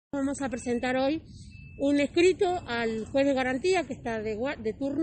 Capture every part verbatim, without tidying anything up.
Vamos a presentar hoy un escrito al juez de garantía que está de, de turno.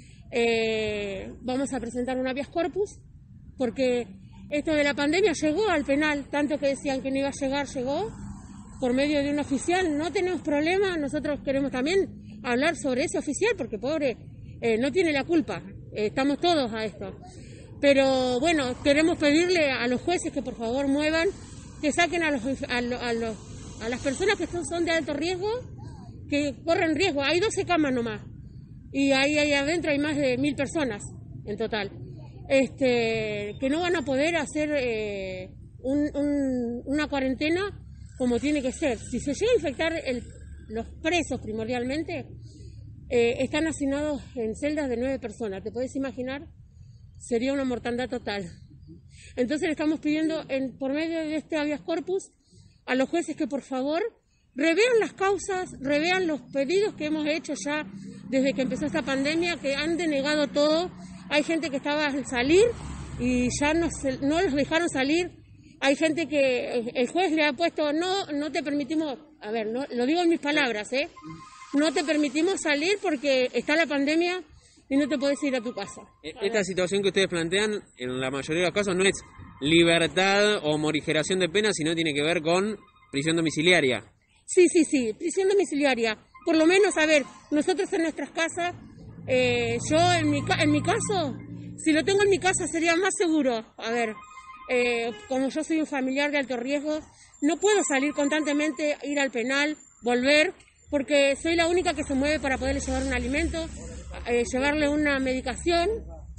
Eh, vamos a presentar un habeas corpus porque esto de la pandemia llegó al penal, tanto que decían que no iba a llegar, llegó por medio de un oficial. No tenemos problema, nosotros queremos también hablar sobre ese oficial porque pobre, eh, no tiene la culpa, eh, estamos todos a esto. Pero bueno, queremos pedirle a los jueces que por favor muevan, que saquen a los, a los, a los a las personas que son, son de alto riesgo, que corren riesgo. Hay doce camas nomás, y ahí, ahí adentro hay más de mil personas en total, este, que no van a poder hacer eh, un, un, una cuarentena como tiene que ser. Si se llega a infectar el, los presos primordialmente, eh, están asignados en celdas de nueve personas. ¿Te puedes imaginar? Sería una mortandad total. Entonces le estamos pidiendo en, por medio de este habeas corpus a los jueces que por favor revean las causas, revean los pedidos que hemos hecho ya desde que empezó esta pandemia, que han denegado todo. Hay gente que estaba al salir y ya no, se, no los dejaron salir. Hay gente que el juez le ha puesto, no, no te permitimos, a ver, no, lo digo en mis palabras, ¿eh? no te permitimos salir porque está la pandemia y no te podés ir a tu casa. Esta situación que ustedes plantean, en la mayoría de los casos, no es libertad o morigeración de pena, sino tiene que ver con prisión domiciliaria. Sí, sí, sí, prisión domiciliaria. Por lo menos, a ver, nosotros en nuestras casas, eh, yo en mi, en mi caso, si lo tengo en mi casa sería más seguro. A ver, eh, como yo soy un familiar de alto riesgo, no puedo salir constantemente, ir al penal, volver, porque soy la única que se mueve para poderle llevar un alimento, eh, llevarle una medicación.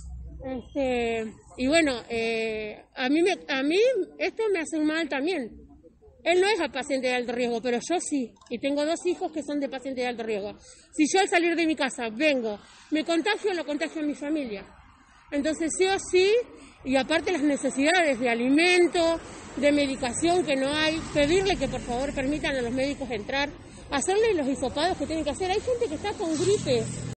Este, y bueno, eh, a mí me, a mí esto me hace un mal también. Él no es paciente de alto riesgo, pero yo sí, y tengo dos hijos que son de paciente de alto riesgo. Si yo al salir de mi casa vengo, me contagio, lo contagio a mi familia. Entonces sí o sí, y aparte las necesidades de alimento, de medicación que no hay, pedirle que por favor permitan a los médicos entrar, hacerle los hisopados que tienen que hacer. Hay gente que está con gripe.